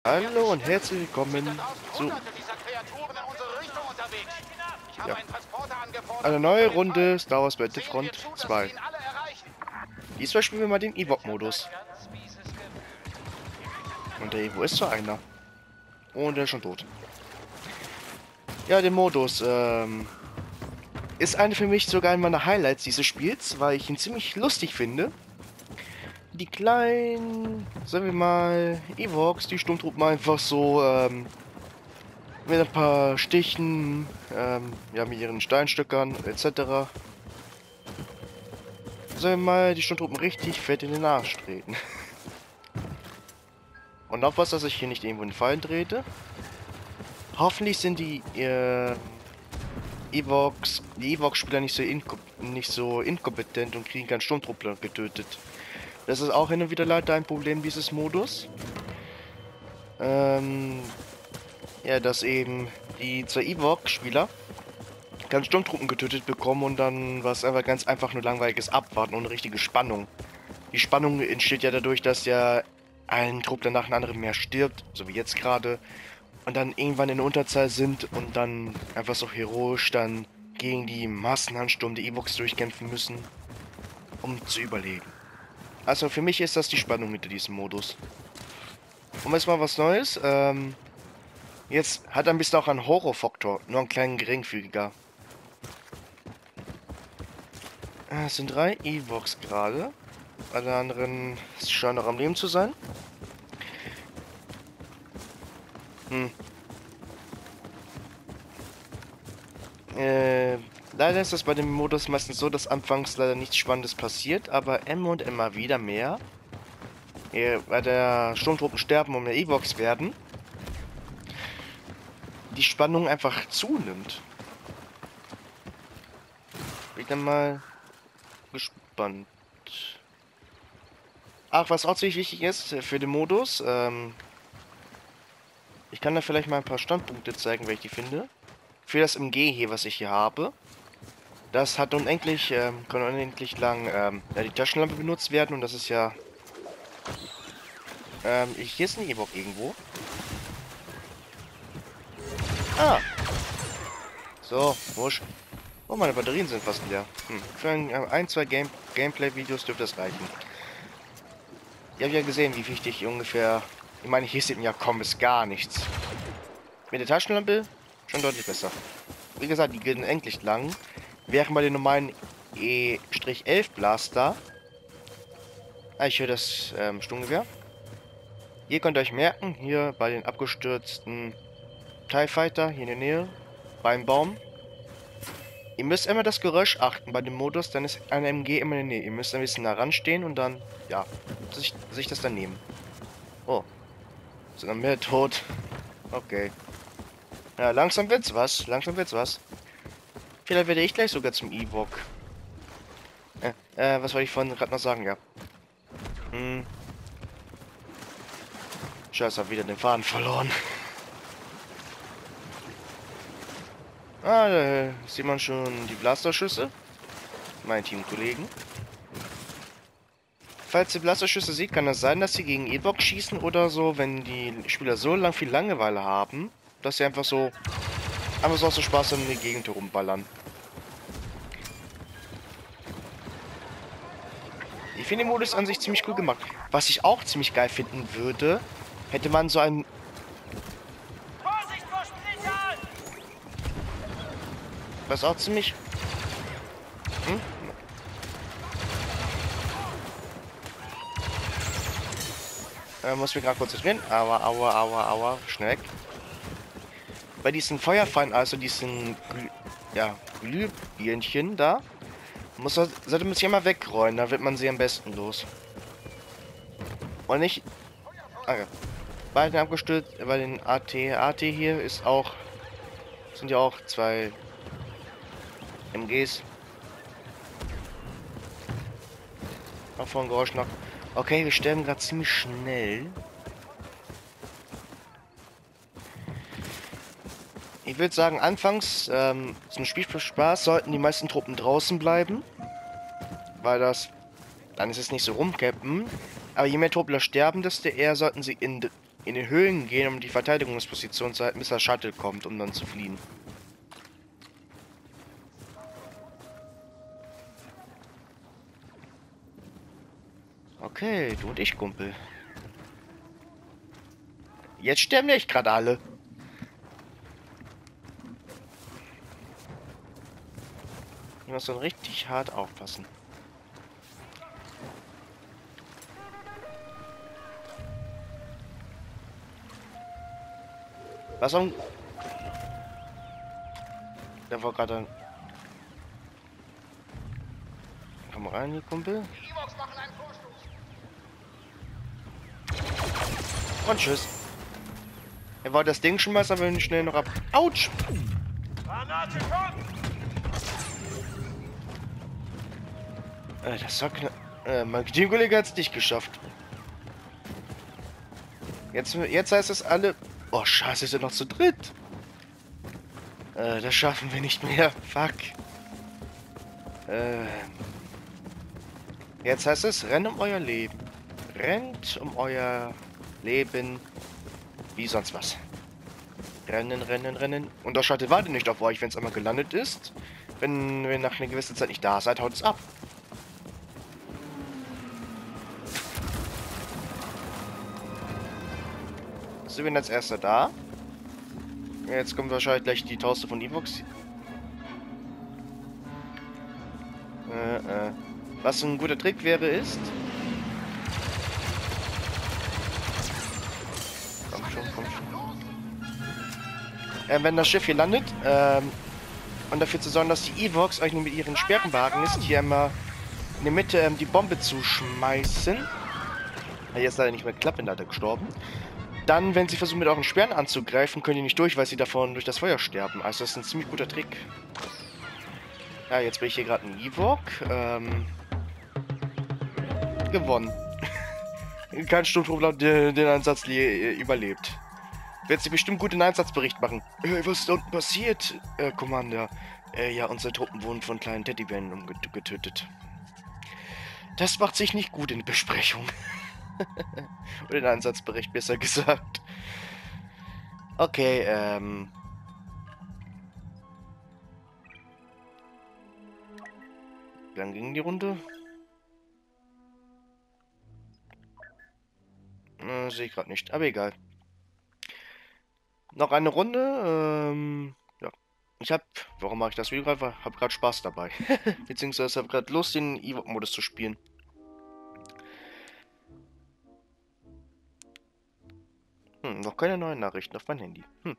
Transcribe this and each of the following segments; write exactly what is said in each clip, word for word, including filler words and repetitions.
Hallo und herzlich willkommen zu ja, einer neuen Runde Star Wars Battlefront zwei. Diesmal spielen wir mal den Ewok-Modus. Und der Evo ist so einer. Und der ist schon tot. Ja, der Modus ähm, ist eine für mich sogar einer meiner Highlights dieses Spiels, weil ich ihn ziemlich lustig finde. Die kleinen, sagen wir mal, Evoks, die Sturmtruppen einfach so ähm, mit ein paar Stichen, ähm, ja, mit ihren Steinstöckern et cetera. Sagen wir mal, die Sturmtruppen richtig fett in den Arsch treten. Und aufpassen, dass ich hier nicht irgendwo in den Fallen trete. Hoffentlich sind die äh, Evoks, die Evox-Spieler nicht so nicht so inkompetent und kriegen keinen Sturmtruppler getötet. Das ist auch hin und wieder leider ein Problem dieses Modus. Ähm, ja, dass eben die zwei Evox-Spieler keine Sturmtruppen getötet bekommen und dann was einfach ganz einfach nur langweiliges Abwarten ohne richtige Spannung. Die Spannung entsteht ja dadurch, dass ja ein Trupp danach ein anderem mehr stirbt, so wie jetzt gerade, und dann irgendwann in der Unterzahl sind und dann einfach so heroisch dann gegen die Massenansturm der Evox durchkämpfen müssen, um zu überleben. Also für mich ist das die Spannung hinter diesem Modus. Und jetzt mal was Neues. Ähm, jetzt hat er ein bisschen auch einen Horrorfaktor, nur einen kleinen geringfügiger. Es sind drei Evox gerade. Alle anderen scheinen noch am Leben zu sein. Hm. Äh, leider ist das bei dem Modus meistens so, dass anfangs leider nichts Spannendes passiert, aber immer und immer wieder mehr. Äh, bei der Sturmtruppen sterben und mehr Evox werden. Die Spannung einfach zunimmt. Bin ich dann mal gespannt. Ach, was auch ziemlich wichtig ist für den Modus, ähm, ich kann da vielleicht mal ein paar Standpunkte zeigen, welche ich die finde. Für das M G hier, was ich hier habe. Das hat unendlich, ähm, kann unendlich lang ähm, ja, die Taschenlampe benutzt werden und das ist ja... Ähm, ich, hier ist ein Ewok irgendwo. Ah! So, wusch. Oh, meine Batterien sind fast leer. Hm. Für ein, äh, ein zwei Game Gameplay-Videos dürfte das reichen. Ihr habt ja gesehen, wie wichtig ungefähr... Ich meine, hier sieht man ja kaum bis gar nichts. Mit der Taschenlampe schon deutlich besser. Wie gesagt, die gehen endlich lang. Während bei den normalen E elf Blaster... Ah, ich höre das ähm, Sturmgewehr. Ihr könnt euch merken, hier bei den abgestürzten TIE Fighter, hier in der Nähe, beim Baum. Ihr müsst immer das Geräusch achten bei dem Modus, dann ist ein M G immer in der Nähe. Ihr müsst ein bisschen nah ranstehen und dann, ja, sich, sich das dann nehmen. Oh. Sind dann mehr tot. Okay. Ja, langsam wird's was. Langsam wird's was. Vielleicht werde ich gleich sogar zum Ewok. Äh, äh, was wollte ich vorhin gerade noch sagen, ja. Hm. Scheiße, hab wieder den Faden verloren. Ah, da sieht man schon die Blasterschüsse. Mein Teamkollegen. Falls ihr Blasterschüsse seht, kann es sein, dass sie gegen Ewok schießen oder so, wenn die Spieler so lang viel Langeweile haben, dass sie einfach so einfach so aus dem Spaß in die Gegend herumballern. Ich finde den Modus an sich ziemlich cool gemacht. Was ich auch ziemlich geil finden würde, hätte man so ein... Was auch ziemlich... Hm? Äh, muss mich gerade konzentrieren. Aua, aua, aua, aua. Schnell weg. Bei diesen Feuerfallen, also diesen Glüh ja, Glühbirnchen da, muss er, sollte man sich immer wegräumen, da wird man sie am besten los. Und nicht... Ah ja. Bei den abgestürzt, bei den A T, A T hier ist auch... Sind ja auch zwei M Gs. Auch von Geräusch noch. Okay, wir sterben gerade ziemlich schnell. Ich würde sagen, anfangs ähm, zum Spiel für Spaß sollten die meisten Truppen draußen bleiben. Weil das... Dann ist es nicht so rumcappen. Aber je mehr Truppler sterben, desto eher sollten sie in, in die Höhlen gehen, um die Verteidigungsposition zu halten, bis der Shuttle kommt, um dann zu fliehen. Okay, du und ich, Kumpel. Jetzt sterben nicht gerade alle. Ich muss dann richtig hart aufpassen. Was um... Der war gerade... Komm rein, die Kumpel. Und tschüss. Er wollte das Ding schmeißen, aber nicht schnell noch ab. Autsch! Äh, das war knapp. Äh, mein Teamkollege hat es nicht geschafft. Jetzt, jetzt heißt es alle... Oh, scheiße, wir sind noch zu dritt. Äh, das schaffen wir nicht mehr. Fuck. Äh... Jetzt heißt es, rennt um euer Leben. Rennt um euer Leben. Wie sonst was. Rennen, rennen, rennen. Und das Shuttle wartet nicht auf euch, wenn es einmal gelandet ist. Wenn ihr nach einer gewissen Zeit nicht da seid, haut es ab. So, wir sind als erster da. Jetzt kommt wahrscheinlich gleich die Tauste von Evox. Äh, äh. Was ein guter Trick wäre, ist... Komm schon, komm schon. Äh, wenn das Schiff hier landet, ähm, und dafür zu sorgen, dass die Evox euch nur mit ihren Sperrenwagen ist, hier immer in der Mitte ähm, die Bombe zu schmeißen. Ja, jetzt leider nicht mehr klappt, bin leider gestorben. Dann, wenn sie versuchen, mit euren Sperren anzugreifen, können die nicht durch, weil sie davon durch das Feuer sterben. Also das ist ein ziemlich guter Trick. Ja, jetzt bin ich hier gerade ein Ewok. Ähm, gewonnen. Kein Sturmtruppler den, den Einsatz überlebt. Wird sie bestimmt gut den Einsatzbericht machen. Äh, was ist da unten passiert, äh, Commander? Äh, ja, unsere Truppen wurden von kleinen Teddybären umgetötet. Das macht sich nicht gut in der Besprechung. Oder den Einsatzbericht, besser gesagt. Okay, ähm... Wie lang ging die Runde? Äh, sehe ich gerade nicht, aber egal. Noch eine Runde, ähm... Ja. Ich hab... Warum mache ich das Video gerade? Hab gerade Spaß dabei. Beziehungsweise habe gerade Lust, den Ewok-Modus zu spielen. Hm, noch keine neuen Nachrichten auf mein Handy. Hm.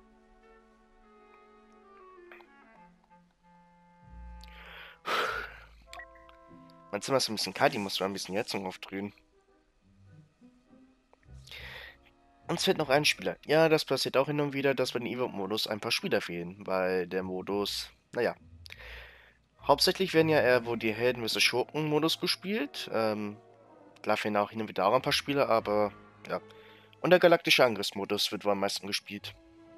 Mein Zimmer ist ein bisschen kalt, ich muss mal ein bisschen Heizung aufdrehen. Uns fehlt noch ein Spieler. Ja, das passiert auch hin und wieder, dass bei dem Ewok-Modus ein paar Spieler fehlen, weil der Modus, naja. Hauptsächlich werden ja eher wo die Helden versus Schurken-Modus gespielt. Ähm, klar fehlen auch hin und wieder auch ein paar Spieler, aber ja. Und der galaktische Angriffsmodus wird wohl am meisten gespielt.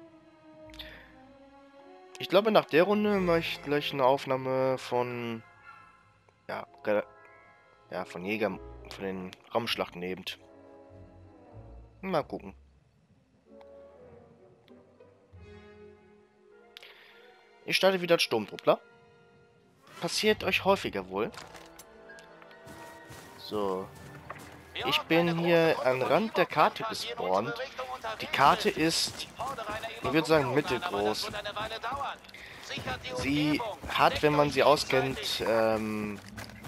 Ich glaube, nach der Runde mache ich gleich eine Aufnahme von, ja, ja, von Jäger, von den Raumschlachten eben. Mal gucken. Ich starte wieder als Sturmtruppler. Passiert euch häufiger wohl. So. Ich bin hier am Rand der Karte gespawnt. Die Karte ist, ich würde sagen, mittelgroß. Sie hat, wenn man sie auskennt, ähm,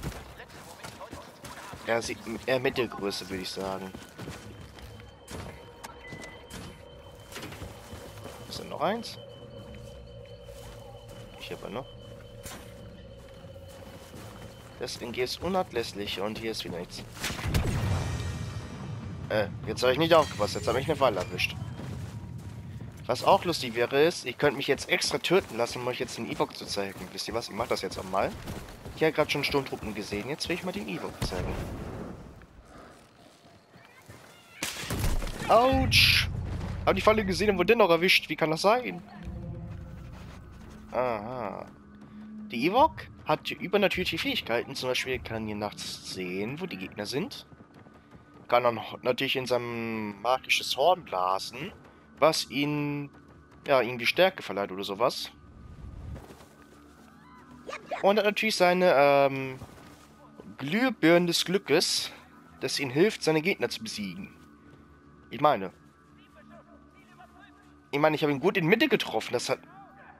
ja, sie, eher Mittelgröße, würde ich sagen. Ist da noch eins? Ich habe noch. Das N G ist unablässlich und hier ist wieder nichts. Äh, jetzt habe ich nicht aufgepasst, jetzt habe ich eine Falle erwischt. Was auch lustig wäre, ist, ich könnte mich jetzt extra töten lassen, um euch jetzt den Ewok zu zeigen. Wisst ihr was? Ich mache das jetzt auch mal. Ich habe gerade schon Sturmtruppen gesehen, jetzt will ich mal den Ewok zeigen. Autsch! Hab die Falle gesehen und wurde dennoch erwischt. Wie kann das sein? Aha. Die Ewok hat übernatürliche Fähigkeiten. Zum Beispiel kann hier nachts sehen, wo die Gegner sind. kann dann natürlich in sein magisches Horn blasen, was ihn, ja, ihm die Stärke verleiht oder sowas. Und hat natürlich seine, ähm, Glühbirne des Glückes, das ihm hilft, seine Gegner zu besiegen. Ich meine, ich meine, ich habe ihn gut in Mitte getroffen. Das hat,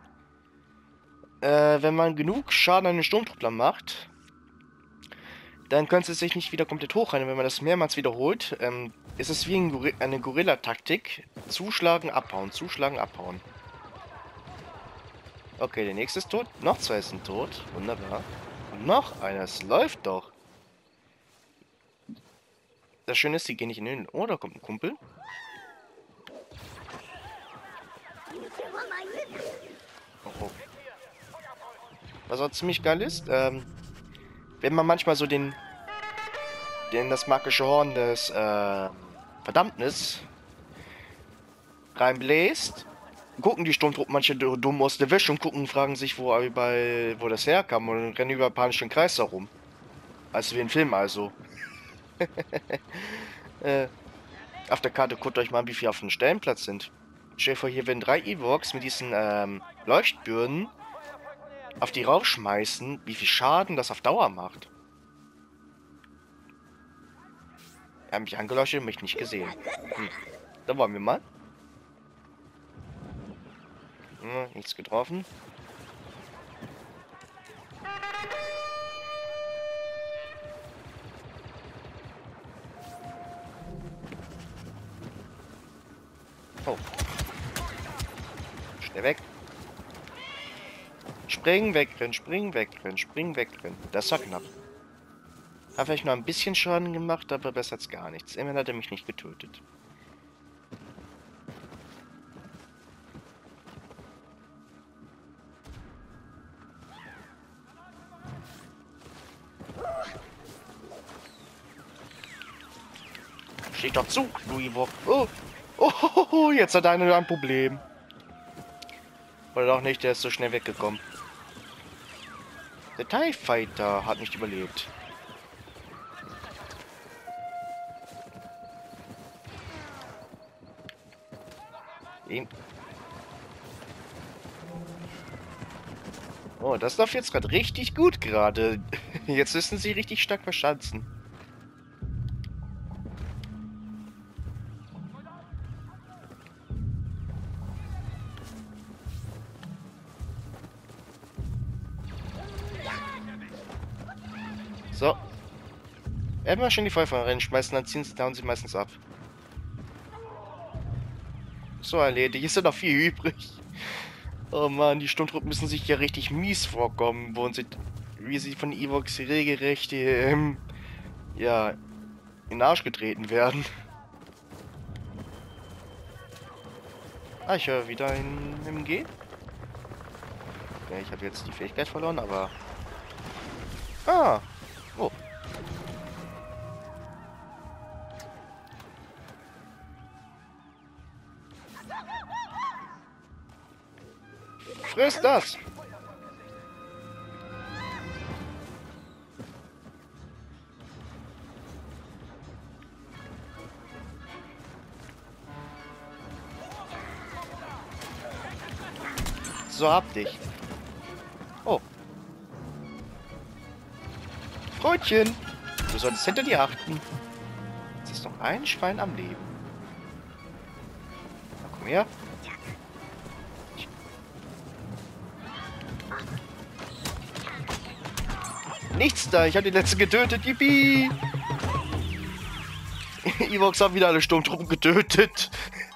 äh, wenn man genug Schaden an den Sturmtruppler macht, dann könnte es sich nicht wieder komplett hochrennen. Wenn man das mehrmals wiederholt, ähm, ist es wie ein Gor eine Gorilla-Taktik. Zuschlagen, abhauen, zuschlagen, abhauen. Okay, der nächste ist tot. Noch zwei sind tot. Wunderbar. Und noch einer. Es läuft doch. Das Schöne ist, die gehen nicht in den... Oh, da kommt ein Kumpel. Oh, oh. Was auch ziemlich geil ist, ähm, wenn man manchmal so den... den das magische Horn des, äh, Verdammnis reinbläst, gucken die Sturmtruppen manche dumm aus der Wäsche und gucken, fragen sich, wo, bei, wo das herkam und rennen über panischen Kreis herum. Also wie ein Film also. äh, auf der Karte guckt euch mal an, wie viele auf dem Stellenplatz sind. Stell dir vor, hier werden drei Evox mit diesen ähm, Leuchtbirnen auf die raufschmeißen, wie viel Schaden das auf Dauer macht. Er hat mich angeleuchtet und mich nicht gesehen. Hm. Da wollen wir mal. Hm, nichts getroffen. Oh. Schnell weg. Springen, wegrennen, springen, wegrennen, springen, wegrennen. Das war knapp. Hat vielleicht nur ein bisschen Schaden gemacht, aber besser als gar nichts. Immerhin hat er mich nicht getötet. Steh doch zu, Louis Bock. Oh. Oh, oh, oh, jetzt hat einer ein Problem. Oder doch nicht, der ist so schnell weggekommen. Der TIE Fighter hat nicht überlebt. Ihn. Oh, das läuft jetzt gerade richtig gut gerade. Jetzt müssen sie richtig stark verschanzen. So. Immer schön die Feuerfeuer reinschmeißen, dann ziehen sie, hauen sie meistens ab. So erledigt. Ist ja noch viel übrig. Oh Mann, die Sturmtruppen müssen sich ja richtig mies vorkommen, wo sie, wie sie von Evox regelrecht, ähm, ja, in den Arsch getreten werden. Ah, ich höre wieder in M G. Ja, ich habe jetzt die Fähigkeit verloren, aber... Ah! Oh. Friss das! So hab dich. Oh. Freundchen, du solltest hinter dir achten. Es ist noch ein Schwein am Leben. Na, komm her. Nichts da, ich habe den letzten getötet. Yippie! Evox haben wieder alle Sturmtruppen getötet.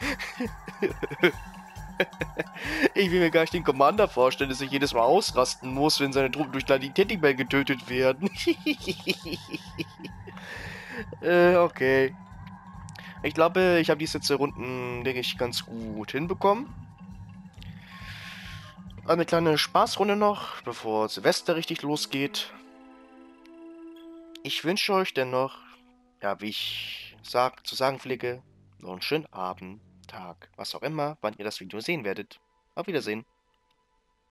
Ich will mir gar nicht den Commander vorstellen, dass ich jedes Mal ausrasten muss, wenn seine Truppen durch kleine Teddybär getötet werden. äh, okay. Ich glaube, ich habe diese zwei Runden, denke ich, ganz gut hinbekommen. Eine kleine Spaßrunde noch, bevor Silvester richtig losgeht. Ich wünsche euch dennoch, ja, wie ich sag, zu sagen pflege, noch einen schönen Abend, Tag, was auch immer, wann ihr das Video sehen werdet. Auf Wiedersehen.